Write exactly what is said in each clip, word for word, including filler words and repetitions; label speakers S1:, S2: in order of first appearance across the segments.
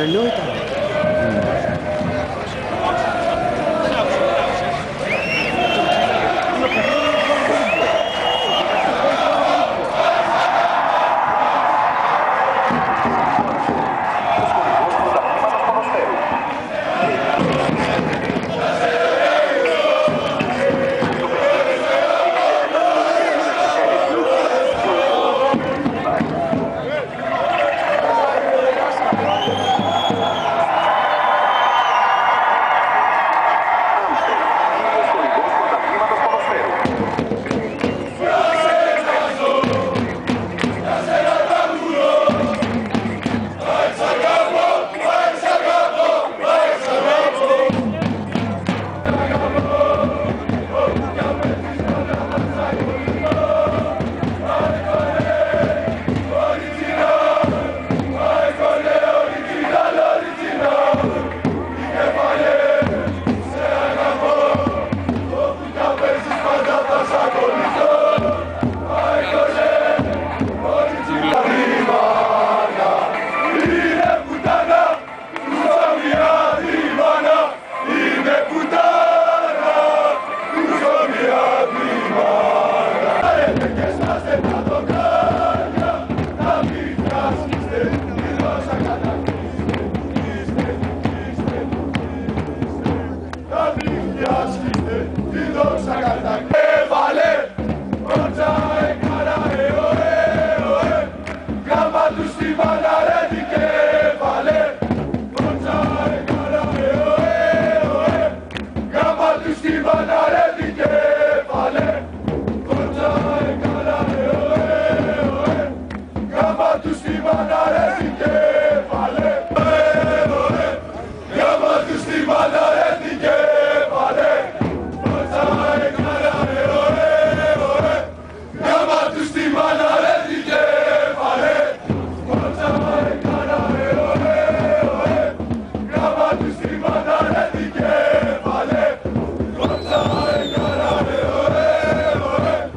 S1: Τρελό ήταν.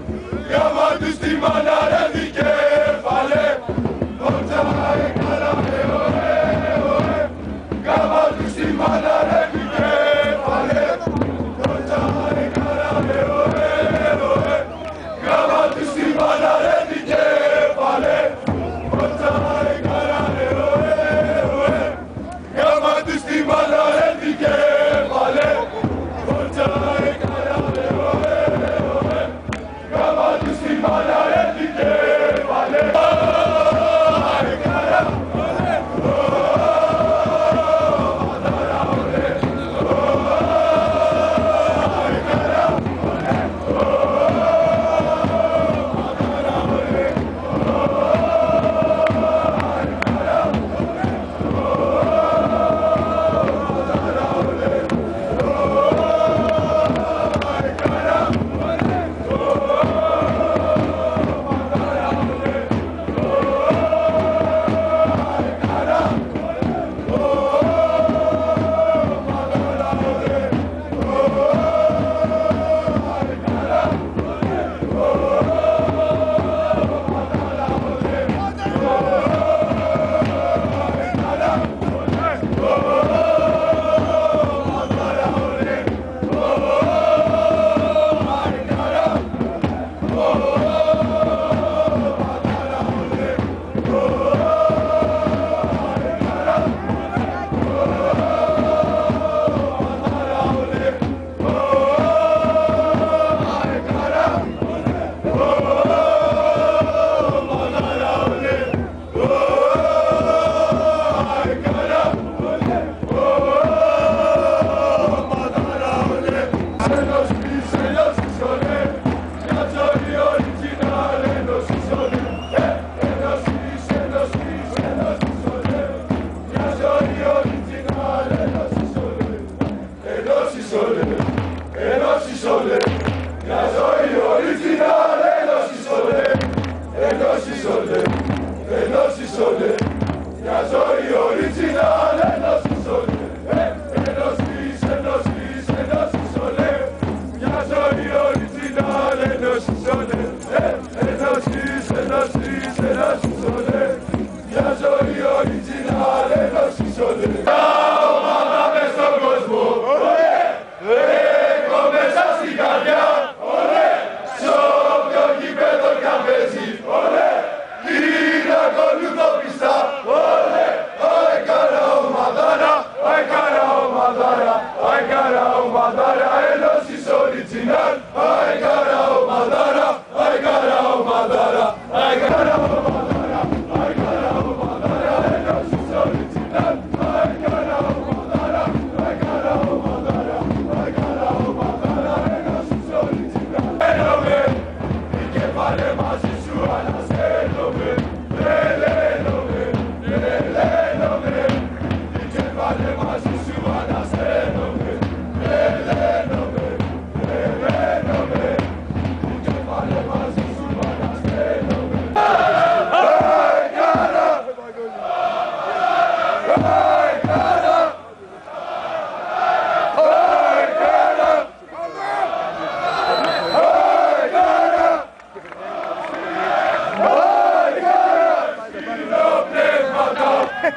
S2: Στη μάνα ρε δικέφαλε, κοντά έκανα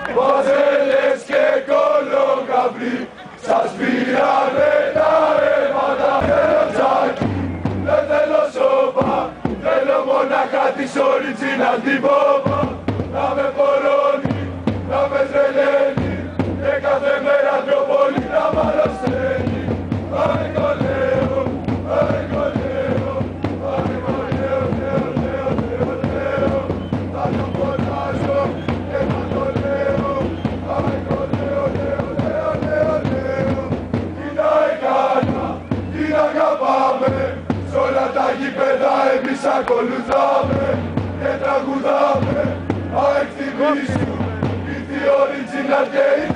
S1: Βαζέλες και κολοκαβλοί σας πήρανε τα ρεύματα. Θέλω τζάκι, δεν θέλω σώπα, θέλω μονάχα της original την πόπα. Να με φορώνει, να με τρελαίνει και κάθε μέρα πιο πολύ να μ' αρρωσταίνει. Άρικο λέω, άρικο λέω, άρικο λέω, λέω, λέω, λέω, λέω. Θα το φωνάζω και θα το λέω. Άρικο λέω, λέω, λέω, λέω, λέω. Τι να έκανα, τι να αγαπάμε, σ' όλα τα γήπεδα εμείς ακολουθάμε και τραγουδάμε. ΑΕΚ θυμίσου, ήρθε η original και